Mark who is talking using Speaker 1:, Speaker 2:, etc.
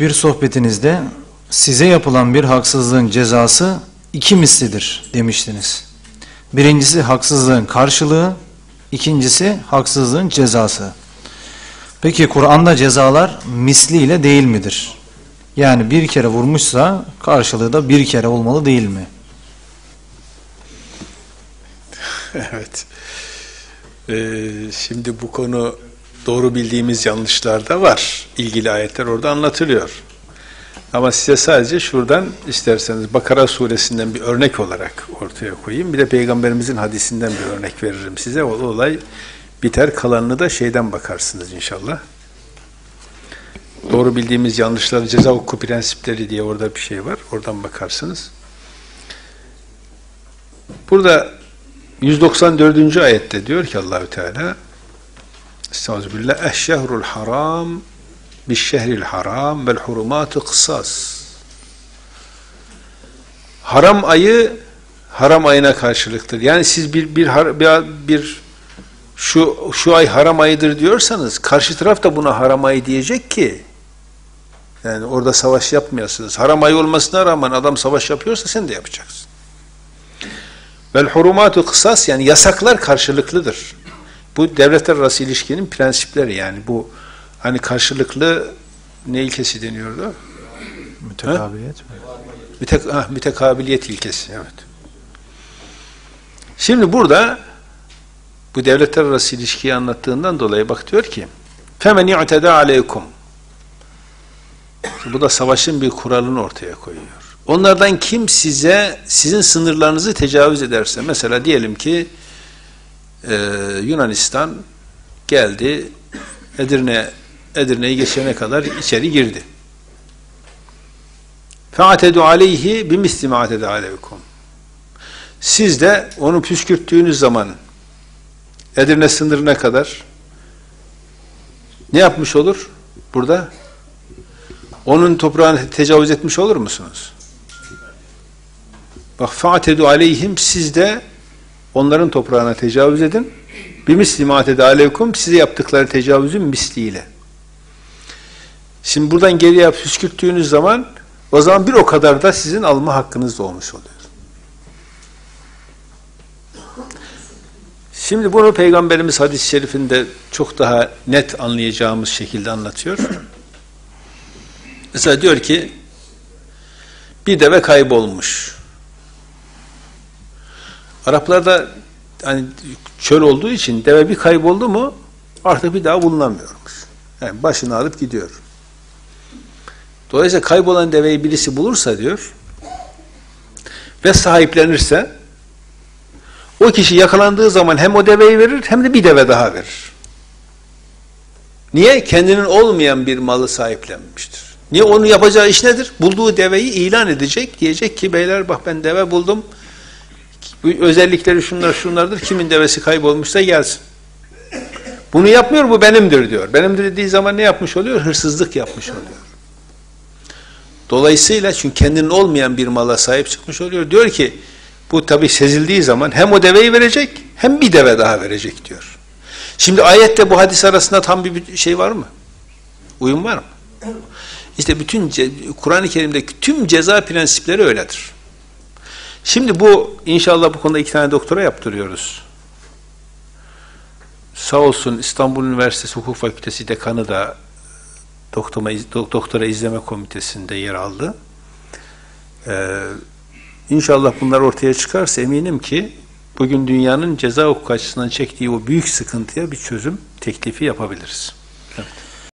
Speaker 1: bir sohbetinizde size yapılan bir haksızlığın cezası iki mislidir demiştiniz. Birincisi haksızlığın karşılığı, ikincisi haksızlığın cezası. Peki Kur'an'da cezalar misliyle değil midir? Yani bir kere vurmuşsa karşılığı da bir kere olmalı değil mi?
Speaker 2: Evet. Şimdi bu konu doğru bildiğimiz yanlışlar da var. İlgili ayetler orada anlatılıyor. Ama size sadece şuradan isterseniz Bakara suresinden bir örnek olarak ortaya koyayım. Bir de Peygamberimizin hadisinden bir örnek veririm size. O olay biter, kalanını da şeyden bakarsınız inşallah. Doğru bildiğimiz yanlışları ceza hukuku prensipleri diye orada bir şey var. Oradan bakarsınız. Burada 194. ayette diyor ki Allahü Teala Estağfirullah eşşehrul haram bişşehril haram vel hurumatu kısas. Haram ayı haram ayına karşılıktır. Yani siz şu ay haram ayıdır diyorsanız karşı taraf da buna haram ayı diyecek ki yani orada savaş yapmayasınız. Haram ayı olmasına rağmen adam savaş yapıyorsa sen de yapacaksın. Vel hurumatu kısas, yani yasaklar karşılıklıdır. Bu devletler arası ilişkinin prensipleri, yani bu hani karşılıklı ne ilkesi deniyordu?
Speaker 1: Mütekabiliyet mi?
Speaker 2: Mütekabiliyet ilkesi, evet. Şimdi burada bu devletler arası ilişkiyi anlattığından dolayı bak diyor ki فَمَنْ يُعْتَدَى عَلَيْكُمْ. Bu da savaşın bir kuralını ortaya koyuyor. Onlardan kim sizin sınırlarınızı tecavüz ederse, mesela diyelim ki Yunanistan geldi, Edirne'yi geçene kadar içeri girdi. فَاَعْتَدُوا عَلَيْهِ بِمِسْلِ مَا اَعْتَدَى عَلَيْكُمْ. Siz de onu püskürttüğünüz zaman Edirne sınırına kadar ne yapmış olur burada? Onun toprağına tecavüz etmiş olur musunuz? Bak fa'tedu aleyhim, siz de onların toprağına tecavüz edin. Bimisli ma atede aleykum, size yaptıkları tecavüzün misliyle. Şimdi buradan geriye püskürttüğünüz zaman o zaman bir o kadar da sizin alma hakkınız da olmuş oluyor. Şimdi bunu Peygamberimiz hadis-i şerifinde çok daha net anlayacağımız şekilde anlatıyor. Mesela diyor ki bir deve kaybolmuş. Araplarda hani çöl olduğu için deve bir kayboldu mu artık bir daha bulunamıyormuş. Yani başını alıp gidiyor. Dolayısıyla kaybolan deveyi birisi bulursa diyor ve sahiplenirse o kişi yakalandığı zaman hem o deveyi verir hem de bir deve daha verir. Niye? Kendinin olmayan bir malı sahiplenmiştir. Niye? Onun yapacağı iş nedir? Bulduğu deveyi ilan edecek. Diyecek ki beyler bak ben deve buldum. Bu özellikleri şunlardır. Kimin devesi kaybolmuşsa gelsin. Bunu yapmıyor, bu benimdir diyor. Benimdir dediği zaman ne yapmış oluyor? Hırsızlık yapmış oluyor. Dolayısıyla çünkü kendinin olmayan bir mala sahip çıkmış oluyor. Diyor ki bu tabi sezildiği zaman hem o deveyi verecek hem bir deve daha verecek diyor. Şimdi ayette bu hadis arasında tam bir şey var mı? Uyum var mı? İşte bütün Kur'an-ı Kerim'deki tüm ceza prensipleri öyledir. Şimdi bu inşallah bu konuda 2 tane doktora yaptırıyoruz. Sağ olsun İstanbul Üniversitesi Hukuk Fakültesi dekanı da doktora izleme komitesinde yer aldı. İnşallah bunlar ortaya çıkarsa eminim ki bugün dünyanın ceza hukuku açısından çektiği o büyük sıkıntıya bir çözüm teklifi yapabiliriz. Evet.